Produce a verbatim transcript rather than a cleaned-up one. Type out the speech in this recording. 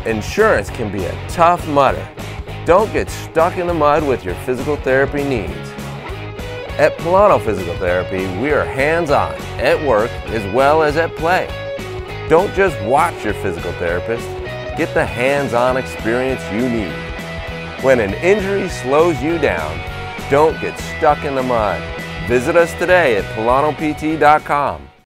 Insurance can be a tough mudder. Don't get stuck in the mud with your physical therapy needs. At Pullano Physical Therapy, we are hands-on at work as well as at play. Don't just watch your physical therapist, get the hands-on experience you need. When an injury slows you down, don't get stuck in the mud. Visit us today at Pullano P T dot com.